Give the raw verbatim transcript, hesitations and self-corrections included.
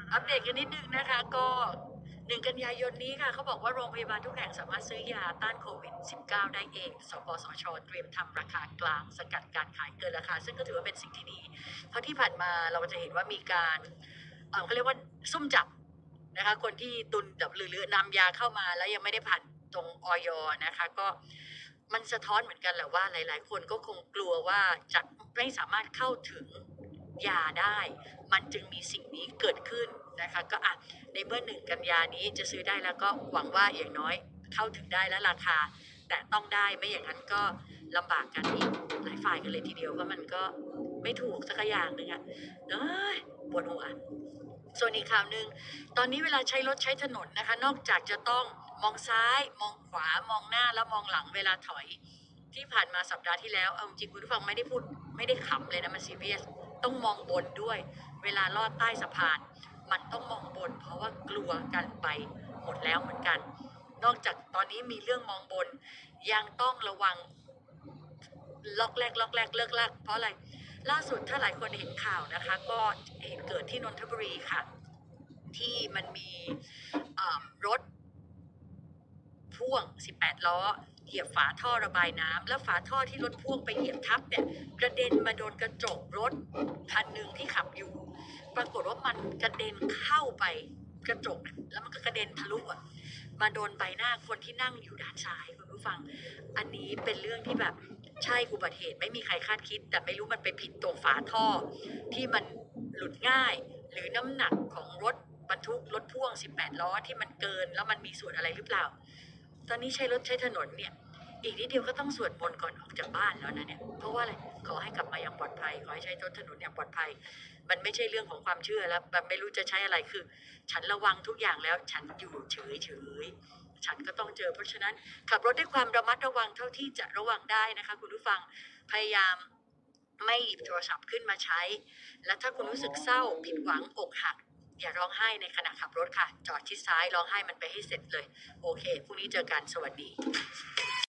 อัปเดตกันนิดนึงนะคะก็หนึ่งกันยายนนี้ค่ะเขาบอกว่าโรงพยาบาลทุกแห่งสามารถซื้อยาต้านโควิด สิบเก้า ได้เองสปสชเตรียมทำราคากลางสกัดการขายเกินราคาซึ่งก็ถือว่าเป็นสิ่งที่ดีเพราะที่ผ่านมาเราจะเห็นว่ามีการเอ่อเขาเรียกว่าซุ่มจับนะคะคนที่ตุนแบบหรือนำยาเข้ามาแล้วยังไม่ได้ผ่านตรงอย นะคะก็มันสะท้อนเหมือนกันแหละว่าหลายๆคนก็คงกลัวว่าจะไม่สามารถเข้าถึงยาได้ มันจึงมีสิ่งนี้เกิดขึ้นนะคะก็อ่ะในเมื่อหนึ่งกันยานี้จะซื้อได้แล้วก็หวังว่าอย่างน้อยเข้าถึงได้และราคาแต่ต้องได้ไม่อย่างนั้นก็ลำบากกันอีกหลายฝ่ายกันเลยทีเดียวเพราะมันก็ไม่ถูกสักอย่างหนึ่งอะเอ้ยปวดหัวส่วนอีกข่าวหนึ่งตอนนี้เวลาใช้รถใช้ถนนนะคะนอกจากจะต้องมองซ้ายมองขวามองหน้าแล้วมองหลังเวลาถอยที่ผ่านมาสัปดาห์ที่แล้วเอาจริงคุณผู้ฟังไม่ได้พูดไม่ได้ขำเลยนะมันซีเรียสต้องมองบนด้วยเวลาลอดใต้สะพานมันต้องมองบนเพราะว่ากลัวกันไปหมดแล้วเหมือนกันนอกจากตอนนี้มีเรื่องมองบนยังต้องระวังล็อกแรกล็อกแรกเลิกลักเพราะอะไรล่าสุดถ้าหลายคนเห็นข่าวนะคะก็เหตุเกิดที่นนทบุรีค่ะที่มันมีรถพ่วงสิบแปดล้อเหยียบฝาท่อระบายน้ำแล้วฝาท่อที่รถพ่วงไปเหยียบทับเนี่ยกระเด็นมาโดนกระจกรถคันหนึ่งที่ขับอยู่ปรากฏว่ามันกระเด็นเข้าไปกระจกแล้วมันก็กระเด็นทะลุอ่ะมาโดนใบหน้าคนที่นั่งอยู่ด้านซ้ายคุณผู้ฟังอันนี้เป็นเรื่องที่แบบใช่อุบัติเหตุไม่มีใครคาดคิดแต่ไม่รู้มันไปผิดตรงฝาท่อที่มันหลุดง่ายหรือน้ำหนักของรถบรรทุกรถพ่วงสิบแปดล้อที่มันเกินแล้วมันมีส่วนอะไรหรือเปล่าตอนนี้ใช้รถใช้ถนนเนี่ยอีกนิดเดียวก็ต้องสวดมนต์ก่อนออกจากบ้านแล้วนะเนี่ยเพราะว่าอะไรขอให้กลับมาอย่างปลอดภัยขอให้ใช้รถถนนอย่างปลอดภัยมันไม่ใช่เรื่องของความเชื่อแล้วมันไม่รู้จะใช้อะไรคือฉันระวังทุกอย่างแล้วฉันอยู่เฉยเฉยฉันก็ต้องเจอเพราะฉะนั้นขับรถด้วยความระมัดระวังเท่าที่จะระวังได้นะคะคุณผู้ฟังพยายามไม่หยิบโทรศัพท์ขึ้นมาใช้และถ้าคุณรู้สึกเศร้าผิดหวังอกหักอย่าร้องไห้ในขณะขับรถค่ะจอดชิดซ้ายร้องไห้มันไปให้เสร็จเลยโอเคพรุ่งนี้เจอกันสวัสดี